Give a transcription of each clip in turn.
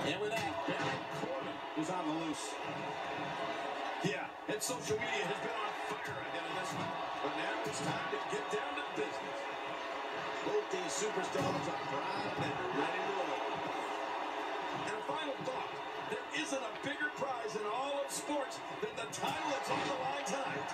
And with that, Baron Corbin is on the loose. Yeah, and social media has been on fire ahead of this one. But now it's time to get down to business. Both these superstars are primed and ready to roll. And a final thought. There isn't a bigger prize in all of sports than the title that's on the line tonight.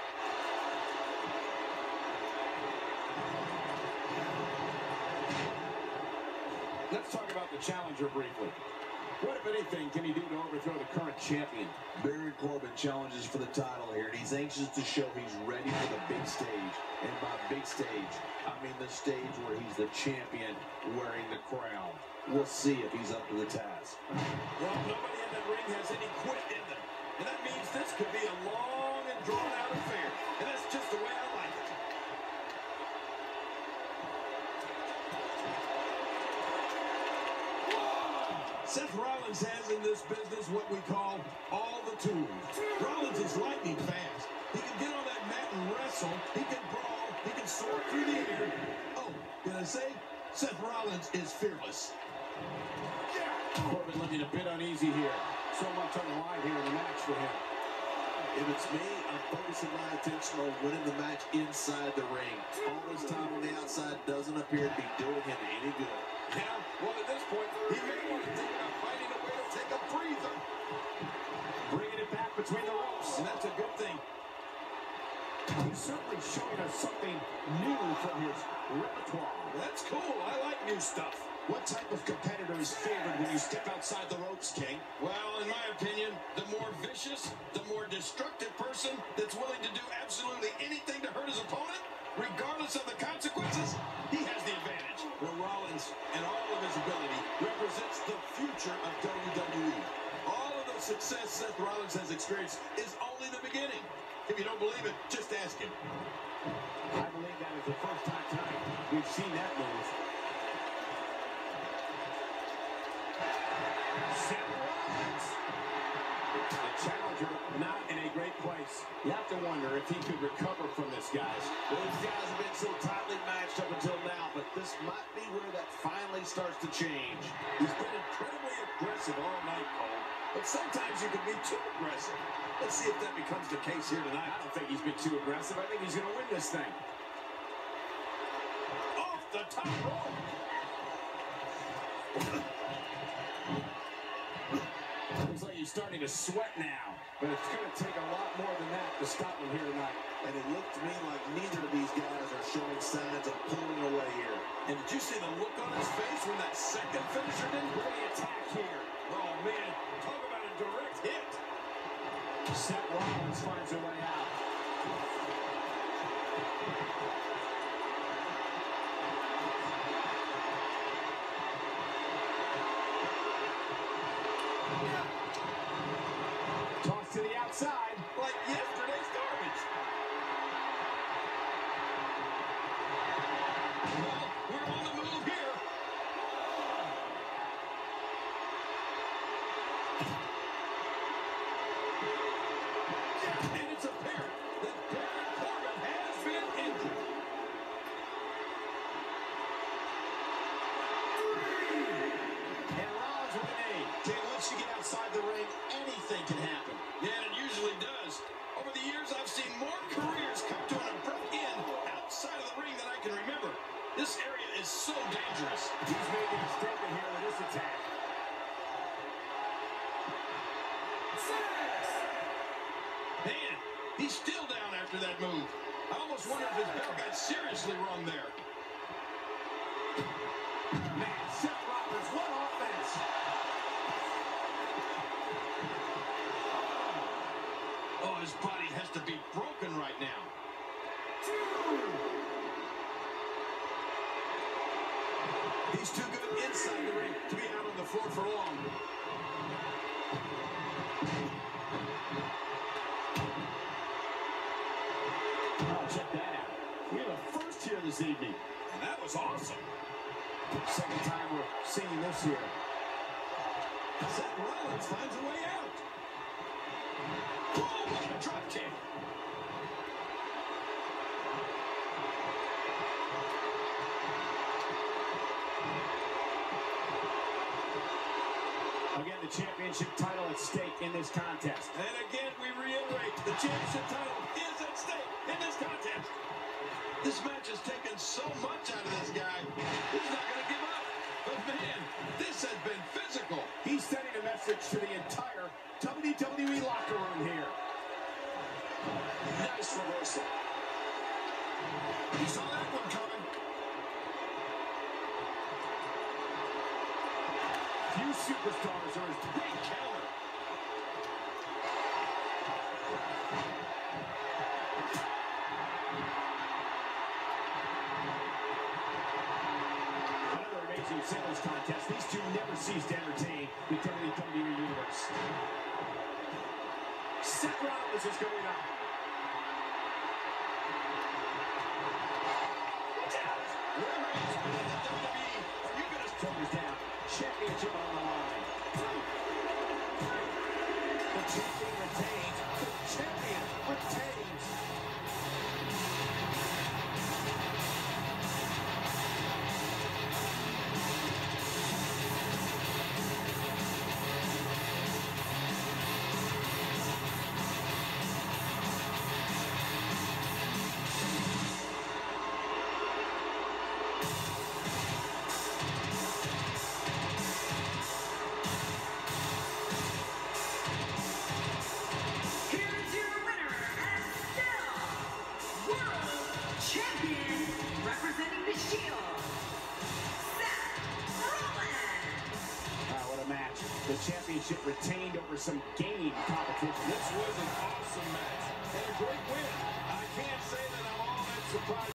Let's talk about the challenger briefly. What, if anything, can he do to overthrow the current champion? Baron Corbin challenges for the title here, and he's anxious to show he's ready for the big stage. And by big stage, I mean the stage where he's the champion wearing the crown. We'll see if he's up to the task. Well, nobody in that ring has any quit in them. And that means this could be a long and drawn-out affair. And that's just the way I like it. Seth Rollins has in this business what we call all the tools. Rollins is lightning fast. He can get on that mat and wrestle. He can brawl. He can soar through the air. Oh, did I say? Seth Rollins is fearless. Corbin looking a bit uneasy here. So much on the line here in the match for him. If it's me, I'm focusing my attention on winning the match inside the ring. All this time on the outside doesn't appear to be doing him any good. Yeah, well, at this point, he may want to think about finding a way to take a breather. Bringing it back between the ropes. And that's a good thing. He's certainly showing us something new from his repertoire. That's cool. I like new stuff. What type of competitor is favored when you step outside the ropes, King? Well, in my opinion, the more vicious, the more destructive person that's willing to do absolutely anything to hurt his opponent, regardless of the consequences, he has the advantage. Well, Rollins, and all of his ability, represents the future of WWE. All of the success Seth Rollins has experienced is only the beginning. If you don't believe it, just ask him. I believe that is the first time tonight we've seen that move. Seth Rollins. The challenger not in a great place. You have to wonder if he could recover from this, guys. Well, these guys have been so tightly matched up until now, but this might be where that finally starts to change. He's been incredibly aggressive all night, Cole. But sometimes you can be too aggressive. Let's see if that becomes the case here tonight. I don't think he's been too aggressive. I think he's going to win this thing. Off the top rope. Looks like he's starting to sweat now. But it's going to take a lot more than that to stop him here tonight. And it looked to me like neither of these guys are showing signs of pulling away here. And did you see the look on his face when that second finisher didn't really attack here? Oh, man, talk about a direct hit. Seth Rollins finds a way out. Toss to the outside. Like yesterday's garbage. Well, we're on the move here. And it's apparent that Baron Corbin has been injured. And Rollins with an knee. King, once you get outside the ring, anything can happen. Yeah, and it usually does. Over the years, I've seen more careers come to an abrupt end outside of the ring than I can remember. This area is so dangerous. He's making a statement here with this attack. Man, he's still down after that move. I almost wonder if his bell got seriously wrong there. Man, Seth Rollins, what offense! Oh, his body has to be broken right now. He's too good inside the ring to be out on the floor for long. Oh, check that out. We have a first here this evening. And that was awesome. Second time we're seeing this here. Seth Rollins finds a way out. Oh, what a drop kick. the championship title at stake in this contest. And again, we reiterate, the championship title is at stake in this contest. This match has taken so much out of this guy. He's not going to give up. But man, this has been physical. He's sending a message to the entire WWE locker room here. Nice reversal. He saw that one coming. Few superstars are as great counter. Another amazing singles contest. These two never cease to entertain the WWE Universe. Seth Rollins is going up. Shoulders down. Championship on the line. The champion retains. The champion retains. Representing the Shield, Seth Rollins. What a match. The championship retained over some game competition. This was an awesome match and a great win. I can't say that I'm all that surprised.